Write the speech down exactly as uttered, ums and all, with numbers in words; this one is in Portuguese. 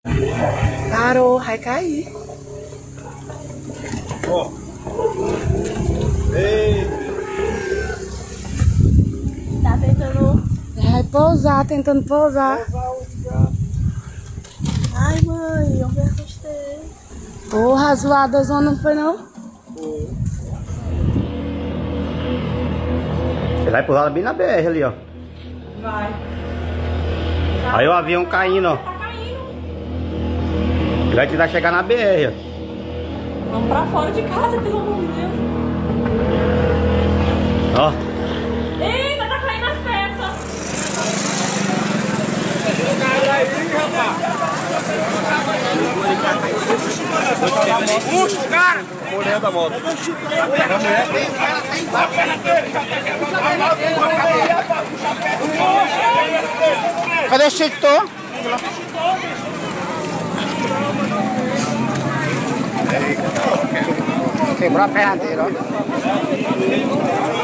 Parou, vai cair. Ó. Ei. Tá tentando. Vai pousar, tentando pousar. Ai, mãe, eu me assustei. Porra, zoada a zona não foi não? Ele vai pular bem na B R ali, ó. Vai. Aí o avião caindo, ó. Tá caindo. Ele vai tentar chegar na B R, ó. Vamos pra fora de casa, pelo amor de Deus. Ó. Eita, tá caindo as peças. Puxa o cara! Mulher da moto. Cadê o extintor? Quebrou a perna dele, ó.